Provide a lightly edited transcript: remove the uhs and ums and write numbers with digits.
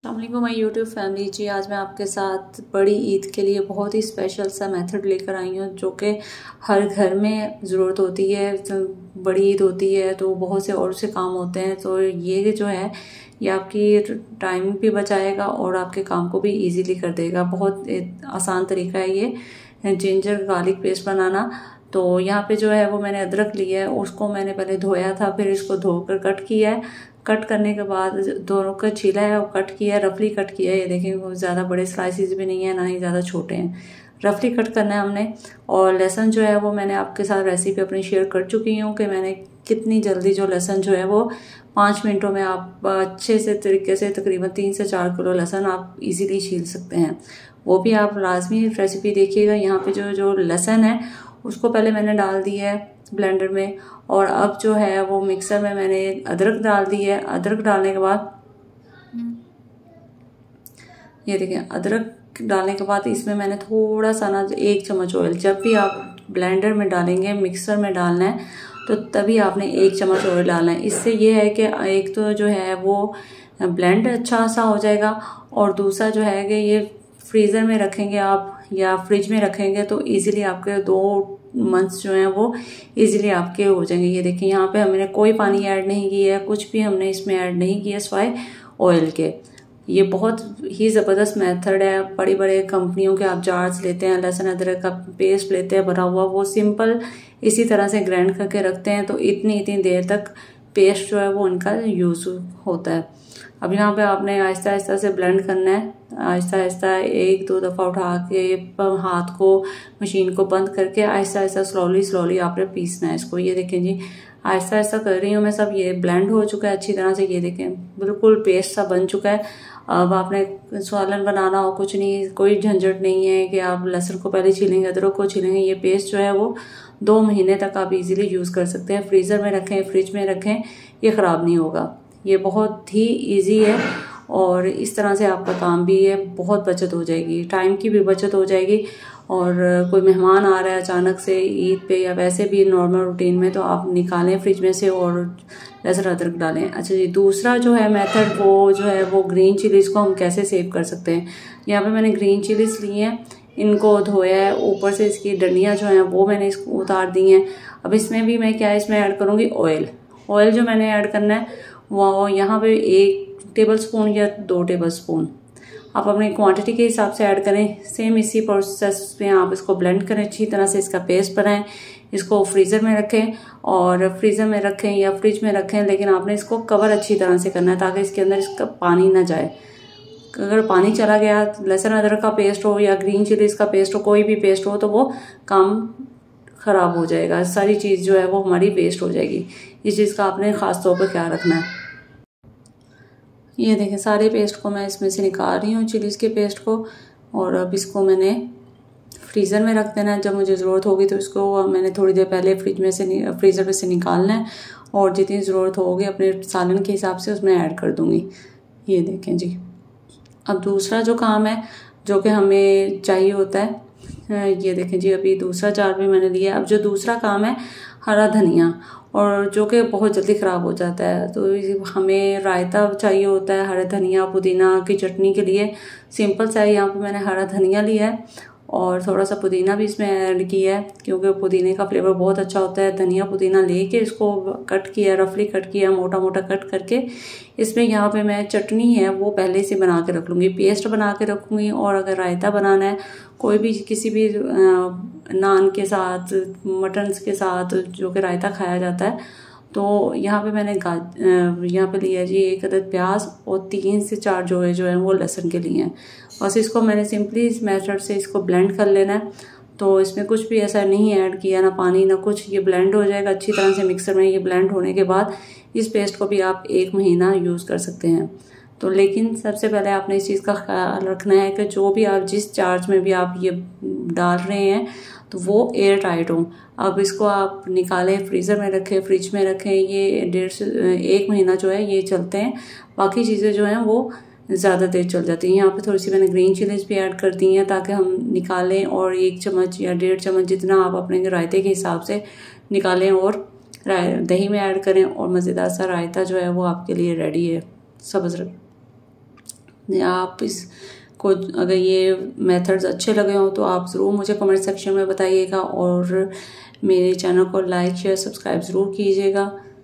अस्सलामुअलैकुम my YouTube family जी। आज मैं आपके साथ बड़ी ईद के लिए बहुत ही स्पेशल सा मेथड लेकर आई हूँ जो कि हर घर में ज़रूरत होती है। तो बड़ी ईद होती है तो बहुत से और से काम होते हैं, तो ये जो है ये आपकी टाइम भी बचाएगा और आपके काम को भी इजीली कर देगा। बहुत आसान तरीका है ये जिंजर गार्लिक पेस्ट बनाना। तो यहाँ पे जो है वो मैंने अदरक लिया है, उसको मैंने पहले धोया था, फिर इसको धोकर कट किया है। कट करने के बाद दोनों का छीला है और कट किया है, रफली कट किया है। ये देखें वो ज़्यादा बड़े स्लाइसिस भी नहीं है ना ही ज़्यादा छोटे हैं, रफली कट करना है हमने। और लहसुन जो है वो मैंने आपके साथ रेसिपी अपनी शेयर कर चुकी हूँ कि मैंने कितनी जल्दी जो लहसुन जो है वो 5 मिनटों में आप अच्छे से तरीके से तकरीबन 3 से 4 किलो लहसुन आप इजीली छील सकते हैं। वो भी आप लाजमी रेसिपी देखिएगा। यहाँ पे जो लहसुन है उसको पहले मैंने डाल दिया है ब्लेंडर में, और अब जो है वो मिक्सर में मैंने अदरक डाल दी है। अदरक डालने के बाद ये देखें, अदरक डालने के बाद इसमें मैंने थोड़ा सा ना 1 चम्मच ऑयल, जब भी आप ब्लेंडर में डालेंगे मिक्सर में डालना है तो तभी आपने 1 चम्मच ऑयल डालना है। इससे ये है कि एक तो जो है वो ब्लेंड अच्छा सा हो जाएगा, और दूसरा जो है कि ये फ्रीज़र में रखेंगे आप या फ्रिज में रखेंगे तो इजीली आपके 2 मंथ्स जो हैं वो इजीली आपके हो जाएंगे। ये देखिए यहाँ पे हमने कोई पानी ऐड नहीं किया है, कुछ भी हमने इसमें ऐड नहीं किया सिवाय ऑयल के। ये बहुत ही ज़बरदस्त मेथड है। बड़ी बड़े कंपनियों के आप जार्स लेते हैं, लहसुन अदरक का पेस्ट लेते हैं बना हुआ, वो सिंपल इसी तरह से ग्राइंड करके रखते हैं तो इतनी देर तक पेस्ट जो है वो उनका यूज़ होता है। अब यहाँ पे आपने आहिस्ता आहिस्ता से ब्लेंड करना है, आहिस्ता आहिस्ता 1-2 दफ़ा उठा के हाथ को मशीन को बंद करके आहिस्ता आहिस्ता स्लोली आपने पीसना है इसको। ये देखें जी, आहिस्ता आहिस्ता कर रही हूँ मैं, सब ये ब्लेंड हो चुका है अच्छी तरह से। ये देखें बिल्कुल पेस्ट सा बन चुका है। अब आपने सालन बनाना हो, कुछ नहीं, कोई झंझट नहीं है कि आप लहसुन को पहले छीलेंगे अदरक को छीलेंगे। ये पेस्ट जो है वो 2 महीने तक आप इजीली यूज़ कर सकते हैं। फ्रीज़र में रखें, फ्रिज में रखें, ये ख़राब नहीं होगा। ये बहुत ही इजी है और इस तरह से आपका काम भी है, बहुत बचत हो जाएगी, टाइम की भी बचत हो जाएगी। और कोई मेहमान आ रहा है अचानक से ईद पे या वैसे भी नॉर्मल रूटीन में, तो आप निकालें फ्रिज में से और लहसुन अदरक डालें। अच्छा जी, दूसरा जो है मेथड वो जो है वो ग्रीन चिलीज़ को हम कैसे सेव कर सकते हैं। यहाँ पे मैंने ग्रीन चिलीज़ ली हैं, इनको धोया है, ऊपर से इसकी डंडियाँ जो हैं वो मैंने इसको उतार दी हैं। अब इसमें भी मैं क्या इसमें ऐड करूँगी ऑयल जो मैंने ऐड करना है वो यहाँ पे 1 टेबलस्पून या 2 टेबलस्पून आप अपनी क्वांटिटी के हिसाब से ऐड करें। सेम इसी प्रोसेस में आप इसको ब्लेंड करें, अच्छी तरह से इसका पेस्ट बनाएं। इसको फ्रीज़र में रखें, और फ्रीज़र में रखें या फ्रिज में रखें, लेकिन आपने इसको कवर अच्छी तरह से करना है ताकि इसके अंदर इसका पानी ना जाए। अगर पानी चला गया, लहसुन अदरक का पेस्ट हो या ग्रीन चिलीज़ का पेस्ट हो, कोई भी पेस्ट हो, तो वो काम ख़राब हो जाएगा, सारी चीज़ जो है वो हमारी वेस्ट हो जाएगी। इस चीज़ का आपने ख़ास तौर पर ख्याल रखना है। ये देखें सारे पेस्ट को मैं इसमें से निकाल रही हूँ, चिलीज़ के पेस्ट को, और अब इसको मैंने फ्रीज़र में रख देना है। जब मुझे ज़रूरत होगी तो इसको मैंने थोड़ी देर पहले फ्रीज़र में से निकालना है, और जितनी ज़रूरत होगी अपने सालन के हिसाब से उसमें ऐड कर दूँगी। ये देखें जी। अब दूसरा जो काम है जो कि हमें चाहिए होता है, ये देखें जी, अभी दूसरा जार भी मैंने लिया। अब जो दूसरा काम है हरा धनिया, और जो कि बहुत जल्दी ख़राब हो जाता है, तो हमें रायता चाहिए होता है हरा धनिया पुदीना की चटनी के लिए। सिंपल सा है, यहाँ पे मैंने हरा धनिया लिया है और थोड़ा सा पुदीना भी इसमें ऐड किया है क्योंकि पुदीने का फ्लेवर बहुत अच्छा होता है। धनिया पुदीना लेके इसको कट किया, रफली कट किया, मोटा मोटा कट करके इसमें यहाँ पे मैं चटनी है वो पहले से बना के रख लूँगी, पेस्ट बना के रखूँगी। और अगर रायता बनाना है कोई भी किसी भी नान के साथ, मटन के साथ जो कि रायता खाया जाता है, तो यहाँ पे मैंने यहाँ पे लिया जी 1 अदद प्याज और 3 से 4 जो है वो लहसुन के लिए हैं। बस इसको मैंने सिंपली इस मेथड से इसको ब्लेंड कर लेना है। तो इसमें कुछ भी ऐसा नहीं ऐड किया, ना पानी ना कुछ, ये ब्लेंड हो जाएगा अच्छी तरह से मिक्सर में। ये ब्लेंड होने के बाद इस पेस्ट को भी आप 1 महीना यूज़ कर सकते हैं। तो लेकिन सबसे पहले आपने इस चीज़ का ख्याल रखना है कि जो भी आप जिस चार्ज में भी आप ये डाल रहे हैं तो वो एयर टाइट हो। अब इसको आप निकालें, फ्रीज़र में रखें, फ्रिज में रखें, ये 1.5 से 1 महीना जो है ये चलते हैं। बाकी चीज़ें जो हैं वो ज़्यादा देर चल जाती हैं। यहाँ पे थोड़ी सी मैंने ग्रीन चिलीज़ भी ऐड कर दी हैं ताकि हम निकालें, और 1 चम्मच या 1.5 चम्मच जितना आप अपने रायते के हिसाब से निकालें और दही में ऐड करें, और मज़ेदार सा रायता जो है वो आपके लिए रेडी है। सब्ज़ आप इसको अगर ये मेथड्स अच्छे लगे हों तो आप ज़रूर मुझे कमेंट सेक्शन में बताइएगा और मेरे चैनल को लाइक शेयर सब्सक्राइब ज़रूर कीजिएगा।